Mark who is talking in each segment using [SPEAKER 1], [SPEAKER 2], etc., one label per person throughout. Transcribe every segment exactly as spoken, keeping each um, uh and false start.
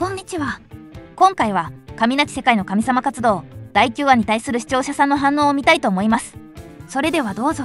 [SPEAKER 1] こんにちは。今回は神なき世界の神様活動だいきゅうわに対する視聴者さんの反応を見たいと思います。それではどうぞ。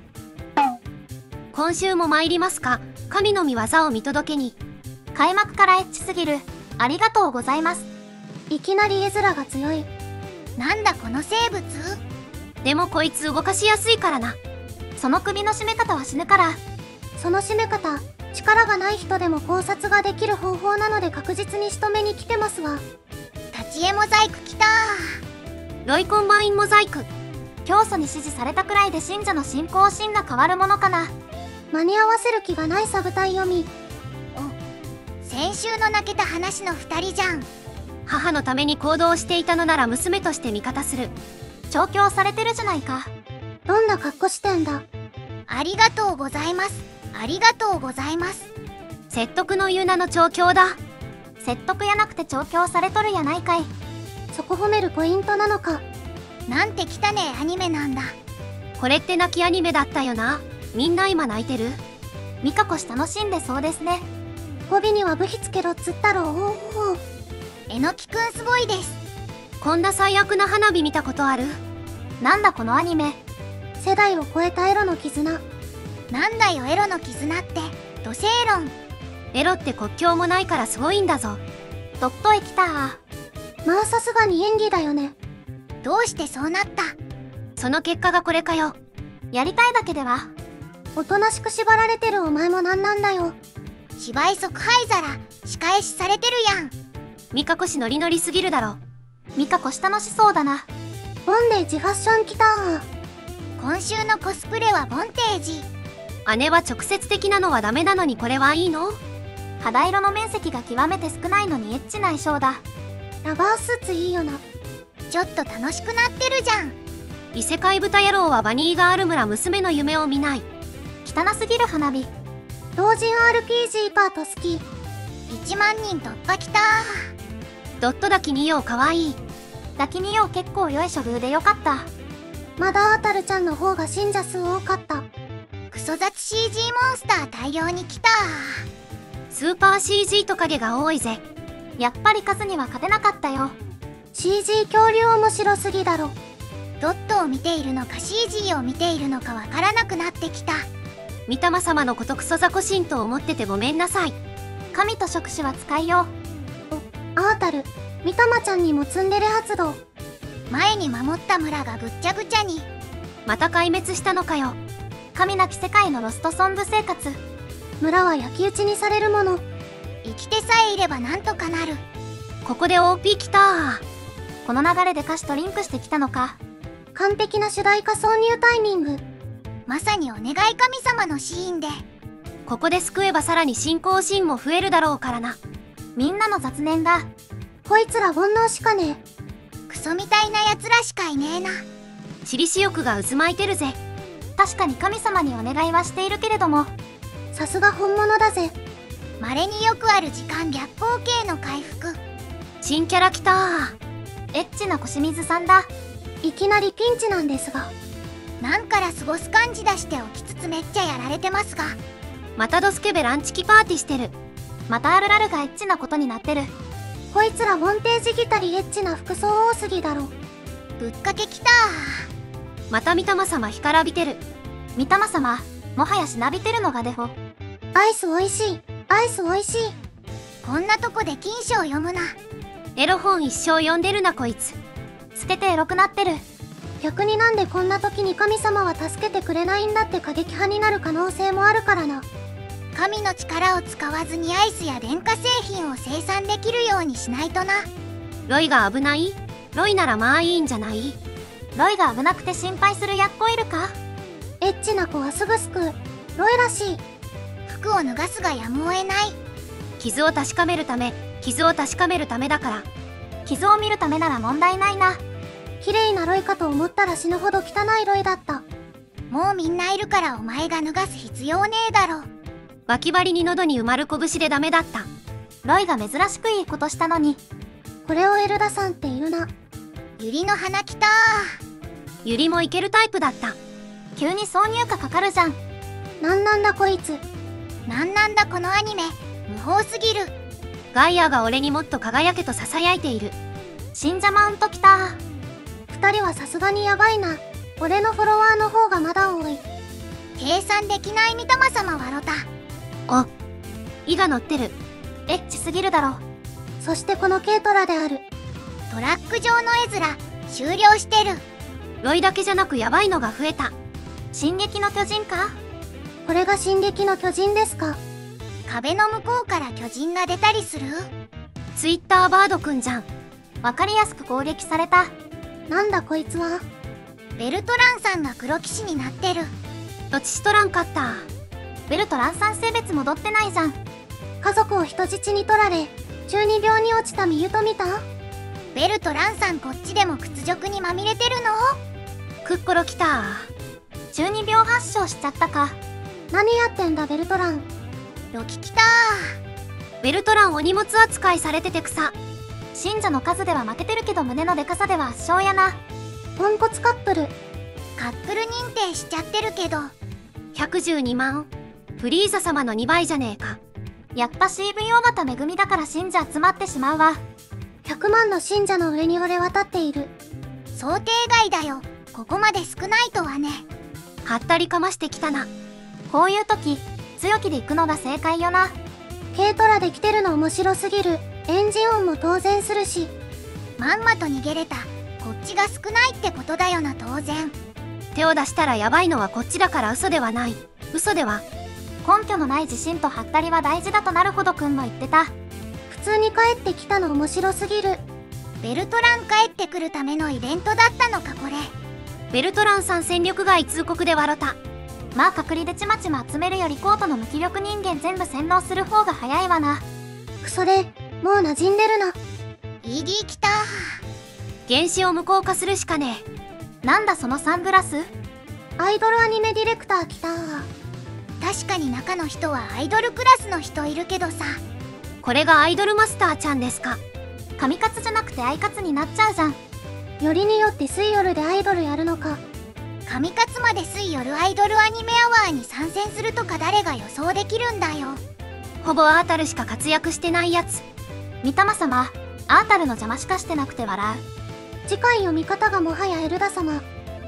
[SPEAKER 2] 今週も参りますか。神の御業を見届けに。
[SPEAKER 3] 開幕からエッチすぎる。ありがとうございます。いきなり絵面が強い。
[SPEAKER 4] なんだこの生物。
[SPEAKER 2] でもこいつ動かしやすいからな。
[SPEAKER 3] その首の締め方は死ぬから。その締め方、力がない人でも考察ができる方法なので確実に仕留めに来てますわ。
[SPEAKER 4] 立ち絵モザイクきた
[SPEAKER 2] ー。ロイコンバインモザイク。
[SPEAKER 3] 教祖に指示されたくらいで信者の信仰心が変わるものかな。間に合わせる気がないサブ隊読み。
[SPEAKER 4] お、先週の泣けた話のふたりじゃん。
[SPEAKER 2] 母のために行動していたのなら娘として味方する。
[SPEAKER 3] 調教されてるじゃないか。どんな格好してんだ。
[SPEAKER 4] ありがとうございます。ありがとうございます。
[SPEAKER 2] 説得の言う名の調教だ。
[SPEAKER 3] 説得やなくて調教されとるやないかい。そこ褒めるポイントなのか。
[SPEAKER 4] なんて汚ねえアニメなんだ。
[SPEAKER 2] これって泣きアニメだったよな。みんな今泣いてる。
[SPEAKER 3] ミカコし楽しんでそうですね。語尾には部費つけろっつったろ。おお。
[SPEAKER 4] えのきくんすごいです。
[SPEAKER 2] こんな最悪な花火見たことある？
[SPEAKER 3] なんだこのアニメ。世代を超えたエロの絆。
[SPEAKER 4] なんだよエロの絆って。土星論。
[SPEAKER 2] エロって国境もないからすごいんだぞ。
[SPEAKER 3] ドットへ来た。まあさすがに演技だよね。
[SPEAKER 4] どうしてそうなった？
[SPEAKER 2] その結果がこれかよ。
[SPEAKER 3] やりたいだけでは。おとなしく縛られてるお前もなんなんだよ。
[SPEAKER 4] 芝居即灰皿仕返しされてるやん。
[SPEAKER 2] ミカコ氏ノリノリすぎるだろ。
[SPEAKER 3] ミカコし楽しそうだな。ボンデージファッション来た。
[SPEAKER 4] 今週のコスプレはボンテージ。
[SPEAKER 2] 姉は直接的なのはダメなのにこれはいいの？
[SPEAKER 3] 肌色の面積が極めて少ないのにエッチな衣装だ。ラバースーツいいよな。
[SPEAKER 4] ちょっと楽しくなってるじゃん。
[SPEAKER 2] 異世界豚野郎はバニーガール村娘の夢を見ない。
[SPEAKER 3] 汚すぎる花火。同人 アールピージー パート好き。
[SPEAKER 4] いちまんにん突破きたー。
[SPEAKER 2] ドット抱きにようかわいい。
[SPEAKER 3] 抱きによう結構良い処遇でよかった。まだあたるちゃんの方が信者数多かった。
[SPEAKER 4] クソ雑 シージー モンスター大量に来たー。
[SPEAKER 2] スーパー シージー トカゲが多いぜ。
[SPEAKER 3] やっぱり数には勝てなかったよ。シージー 恐竜面白すぎだろ。
[SPEAKER 4] ドットを見ているのか シージー を見ているのかわからなくなってきた。
[SPEAKER 2] 御霊様のことクソザコ神と思っててごめんなさい。
[SPEAKER 3] 神と触手は使いよう。お、アータル、御霊ちゃんにもツンデレ発動。
[SPEAKER 4] 前に守った村がぐっちゃぐちゃに。
[SPEAKER 2] また壊滅したのかよ。
[SPEAKER 3] 神なき世界のロストソング生活。村は焼き討ちにされるもの。
[SPEAKER 4] 生きてさえいればなんとかなる。
[SPEAKER 2] ここで オーピー 来たー。
[SPEAKER 3] この流れで歌詞とリンクしてきたのか。完璧な主題歌挿入タイミング。
[SPEAKER 4] まさにお願い神様のシーンで。
[SPEAKER 2] ここで救えばさらに信仰シーンも増えるだろうからな。
[SPEAKER 3] みんなの雑念だ。こいつら煩悩しかねえ。
[SPEAKER 4] クソみたいな奴らしかいねえな。
[SPEAKER 2] 私利私欲が渦巻いてるぜ。
[SPEAKER 3] 確かに神様にお願いはしているけれども、さすが本物だぜ。
[SPEAKER 4] 稀によくある時間逆行系の回復。
[SPEAKER 2] 新キャラ来たー。
[SPEAKER 3] エッチな小清水さんだ。いきなりピンチなんですが。
[SPEAKER 4] なんから過ごす感じ出しておきつつめっちゃやられてますが。
[SPEAKER 2] またドスケベランチキパーティしてる。
[SPEAKER 3] またアルラルがエッチなことになってる。こいつらモンテージギタリエッチな服装多すぎだろ。
[SPEAKER 4] ぶっかけきたー。
[SPEAKER 2] また御霊様干からびてる。
[SPEAKER 3] 御霊様、もはやしなびてるのがデフォ。アイスおいしい。アイスおいしい。
[SPEAKER 4] こんなとこで金書を読むな。
[SPEAKER 2] エロ本一生読んでるなこいつ。
[SPEAKER 3] 捨ててエロくなってる。逆になんでこんな時に神様は助けてくれないんだって過激派になる可能性もあるからな。
[SPEAKER 4] 神の力を使わずにアイスや電化製品を生産できるようにしないとな。
[SPEAKER 2] ロイが危ない？ロイならまあいいんじゃない？
[SPEAKER 3] ロイが危なくて心配するやっこいるか？エッチな子はすぐ救う。ロイらしい。
[SPEAKER 4] 服を脱がすがやむを得ない。
[SPEAKER 2] 傷を確かめるため、傷を確かめるためだから。
[SPEAKER 3] 傷を見るためなら問題ないな。綺麗なロイかと思ったら死ぬほど汚いロイだった。
[SPEAKER 4] もうみんないるからお前が脱がす必要ねえだろ。
[SPEAKER 2] 脇張りに喉に埋まる拳でダメだった。
[SPEAKER 3] ロイが珍しくいいことしたのに。これをエルダさんって言うな。
[SPEAKER 4] ユリの花来た
[SPEAKER 2] ー。ユリもいけるタイプだった。
[SPEAKER 3] 急に挿入歌かかるじゃん。なんなんだこいつ。
[SPEAKER 4] なんなんだこのアニメ。無法すぎる。
[SPEAKER 2] ガイアが俺にもっと輝けと囁いている。
[SPEAKER 3] 信者マウント来た。二人はさすがにやばいな。俺のフォロワーの方がまだ多い。
[SPEAKER 4] 計算できない御霊様はロタ。
[SPEAKER 2] お、イが乗ってる。
[SPEAKER 3] エッチすぎるだろ。そしてこの軽トラである。
[SPEAKER 4] トラック上の絵面終了してる。
[SPEAKER 2] ロイだけじゃなくヤバいのが増えた。
[SPEAKER 3] 進撃の巨人か？これが進撃の巨人ですか？
[SPEAKER 4] 壁の向こうから巨人が出たりする？
[SPEAKER 2] ツイッターバードくんじゃん。
[SPEAKER 3] わかりやすく攻撃された。なんだこいつは。
[SPEAKER 4] ベルトランさんが黒騎士になってる。
[SPEAKER 2] どっちしとらんかった。
[SPEAKER 3] ベルトランさん性別戻ってないじゃん。家族を人質に取られ中二病に落ちたミユと見た？
[SPEAKER 4] ベルトランさんこっちでも屈辱にまみれてるの？
[SPEAKER 2] クッコロ来た。
[SPEAKER 3] 中二病発症しちゃったか。何やってんだベルトラン。
[SPEAKER 4] ロキ来た。
[SPEAKER 2] ベルトランお荷物扱いされてて草。
[SPEAKER 3] 信者の数では負けてるけど胸のデカさでは圧勝やな。ポンコツカップル。
[SPEAKER 4] カップル認定しちゃってるけど。
[SPEAKER 2] ひゃくじゅうにまん。フリーザ様のにばいじゃねえか。
[SPEAKER 3] やっぱ シーブイ 大型恵みだから信者集まってしまうわ。ひゃくまんの信者の上に俺渡っている。
[SPEAKER 4] 想定外だよ。ここまで少ないとはね。
[SPEAKER 2] はったりかましてきたな。
[SPEAKER 3] こういう時強気で行くのが正解よな。軽トラで来てるの面白すぎる。エンジン音も当然するし。
[SPEAKER 4] まんまと逃げれた。こっちが少ないってことだよな当然。
[SPEAKER 2] 手を出したらヤバいのはこっちだから嘘ではない。嘘では。
[SPEAKER 3] 根拠のない自信とハッタリは大事だとなるほどくんも言ってた。普通に帰ってきたの面白すぎる。
[SPEAKER 4] ベルトラン帰ってくるためのイベントだったのかこれ。
[SPEAKER 2] ベルトランさん戦力外通告で笑った。
[SPEAKER 3] まあ隔離でちまちま集めるよりコートの無気力人間全部洗脳する方が早いわな。それもう馴染んでるな。
[SPEAKER 4] イーディー 来た。
[SPEAKER 2] 原子を無効化するしかね
[SPEAKER 3] え。なんだそのサングラス。アイドルアニメディレクター来た。
[SPEAKER 4] 確かに中の人はアイドルクラスの人いるけどさ。
[SPEAKER 2] これがアイドルマスターちゃんですか。
[SPEAKER 3] 神活じゃなくてアイ活になっちゃうじゃん。よりによって水夜でアイドルやるのか。
[SPEAKER 4] 神活まで水夜アイドルアニメアワーに参戦するとか誰が予想できるんだよ。
[SPEAKER 2] ほぼアータルしか活躍してないやつ。
[SPEAKER 3] 御霊様、アータルの邪魔しかしてなくて笑う。次回読み方がもはやエルダ様。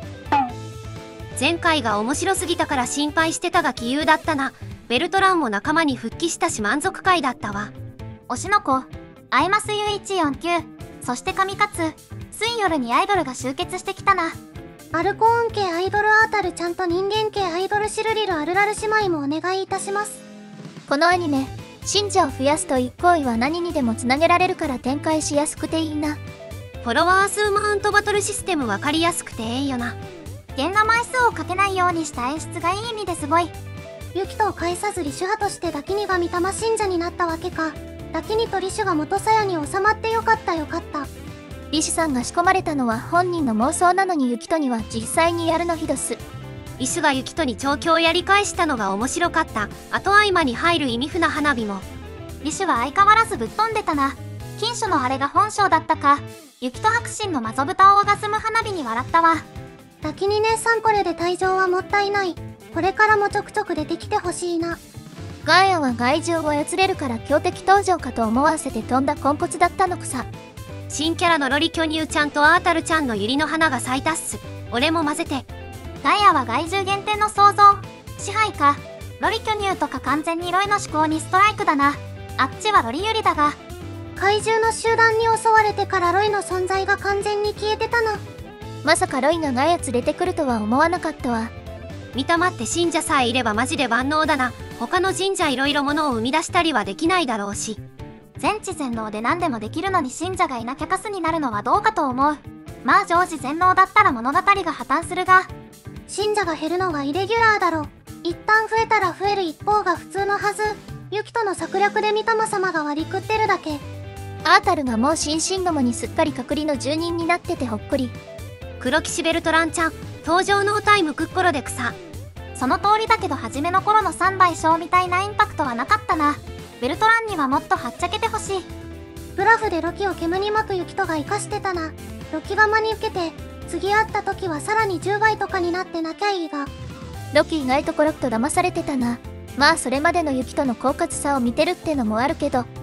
[SPEAKER 2] 前回が面白すぎたから心配してたが杞憂だったな。ベルトランも仲間に復帰したし満足回だったわ。
[SPEAKER 3] 推しの子、アイマス ユーいちよんきゅう、そして神活、水夜にアイドルが集結してきたな。アルコーン系アイドルアータルちゃんと人間系アイドルシルリルアルラル姉妹もお願いいたします。
[SPEAKER 1] このアニメ、信者を増やすという行為は何にでもつなげられるから展開しやすくていいな。
[SPEAKER 2] フォロワー数マウントバトルシステム分かりやすくてええよな。
[SPEAKER 3] 原画枚数をかけないようにした演出がいい意味ですごい。ユキトを介さずリシュ派としてダキニが御霊信者になったわけか。ダキニとリシュが元鞘に収まってよかったよかった。
[SPEAKER 1] リシュさんが仕込まれたのは本人の妄想なのにユキトには実際にやるのひどす。
[SPEAKER 2] リシュがユキトに調教をやり返したのが面白かった。あと合間に入る意味不な花火も。
[SPEAKER 3] リシュは相変わらずぶっ飛んでたな。金種のあれが本性だったか。ユキト白神のマゾブタをオガズム花火に笑ったわ。ダキニ姉さんこれで退場はもったいない。これからもちょくちょく出てきてほしいな。
[SPEAKER 1] ガイアは害獣を操れるから強敵登場かと思わせて飛んだポンコツだったのくさ。
[SPEAKER 2] 新キャラのロリ巨乳ちゃんとアータルちゃんのユリの花が咲いたっす。俺も混ぜて。
[SPEAKER 3] ガイアは害獣限定の創造。支配か。ロリ巨乳とか完全にロイの思考にストライクだな。あっちはロリユリだが。怪獣の集団に襲われてからロイの存在が完全に消えてたな。
[SPEAKER 1] まさかロイがガヤ連れてくるとは思わなかったわ。
[SPEAKER 2] 御霊って信者さえいればマジで万能だな。他の神社いろいろものを生み出したりはできないだろうし。
[SPEAKER 3] 全知全能で何でもできるのに信者がいなきゃカスになるのはどうかと思う。まあ常時全能だったら物語が破綻するが。信者が減るのはイレギュラーだろ。一旦増えたら増える一方が普通のはず。ユキトの策略で御霊様が割り食ってるだけ。
[SPEAKER 1] アータルがもう心身どもにすっかり隔離の住人になっててほっこり。
[SPEAKER 2] 黒騎士ベルトランちゃん登場ノータイムクッコロで草。
[SPEAKER 3] その通りだけど初めの頃のさんばい小みたいなインパクトはなかったな。ベルトランにはもっとはっちゃけてほしい。ブラフでロキを煙に巻くユキトが生かしてたな。ロキが真に受けて次会った時はさらにじゅうばいとかになってなきゃいいが。
[SPEAKER 1] ロキ意外とコロッと騙されてたな。まあそれまでのユキトの狡猾さを見てるってのもあるけど。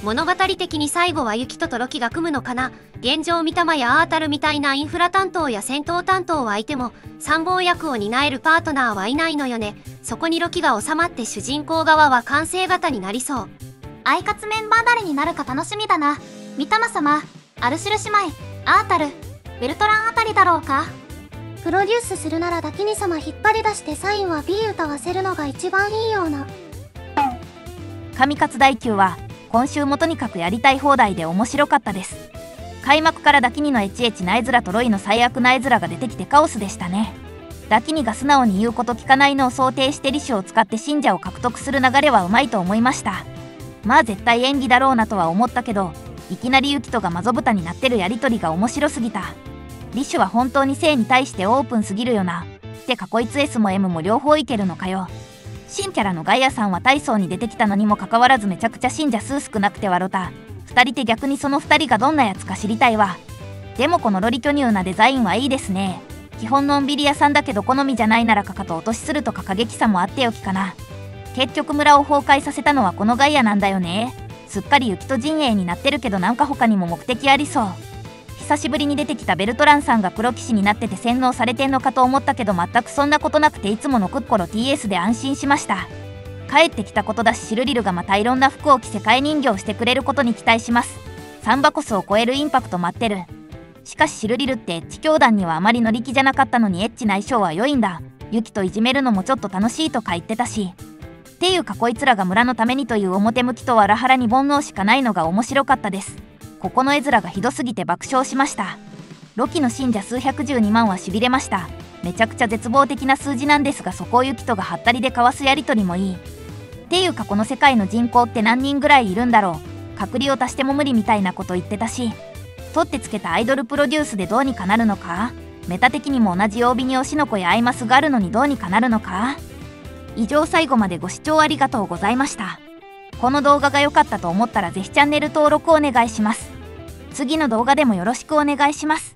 [SPEAKER 2] 物語的に最後はユキとトロキが組むのかな。現状三玉やアータルみたいなインフラ担当や戦闘担当はいても参謀役を担えるパートナーはいないのよね。そこにロキが収まって主人公側は完成型になりそう。
[SPEAKER 3] アイカツメンバー誰になるか楽しみだな。三玉様、アルシュル姉妹、アータル、ベルトランあたりだろうか。
[SPEAKER 4] プロデュースするならダキニ様引っ張り出してサインは ビー 歌わせるのが一番いいような。
[SPEAKER 1] 神勝大級は今週もとにかくやりたい放題で面白かったです。開幕からダキニのエチエチな絵面とロイの最悪な絵面が出てきてカオスでしたね。ダキニが素直に言うこと聞かないのを想定してリシュを使って信者を獲得する流れはうまいと思いました。まあ絶対演技だろうなとは思ったけど、いきなりユキトがマゾブタになってるやりとりが面白すぎた。リシュは本当に性に対してオープンすぎるよな。ってかこいつ エス も エム も両方いけるのかよ。新キャラのガイアさんは大層に出てきたのにもかかわらずめちゃくちゃ信者数少なくて笑った。二人って逆にその二人がどんなやつか知りたいわ。でもこのロリ巨乳なデザインはいいですね。基本のんびり屋さんだけど好みじゃないならかかと落としするとか過激さもあっておきかな。結局村を崩壊させたのはこのガイアなんだよね。すっかりユキと陣営になってるけどなんか他にも目的ありそう。久しぶりに出てきたベルトランさんが黒騎士になってて洗脳されてんのかと思ったけど全くそんなことなくていつものクッコロ ティーエス で安心しました。帰ってきたことだしシルリルがまたいろんな服を着世界人形してくれることに期待します。サンバコスを超えるインパクト待ってる。しかしシルリルってエッチ教団にはあまり乗り気じゃなかったのにエッチな相性は良いんだ。ユキといじめるのもちょっと楽しいとか言ってたし。っていうかこいつらが村のためにという表向きとはラハラに煩悩しかないのが面白かったです。ここの絵面がひどすぎて爆笑しました。ロキの信者数百十二万はしびれました。めちゃくちゃ絶望的な数字なんですがそこをユキとがハッタリで交わすやりとりもいい。っていうかこの世界の人口って何人ぐらいいるんだろう。隔離を足しても無理みたいなこと言ってたし。取ってつけたアイドルプロデュースでどうにかなるのか。メタ的にも同じ曜日に推しの子やアイマスがあるのにどうにかなるのか。以上最後までご視聴ありがとうございました。この動画が良かったと思ったらぜひチャンネル登録お願いします。次の動画でもよろしくお願いします。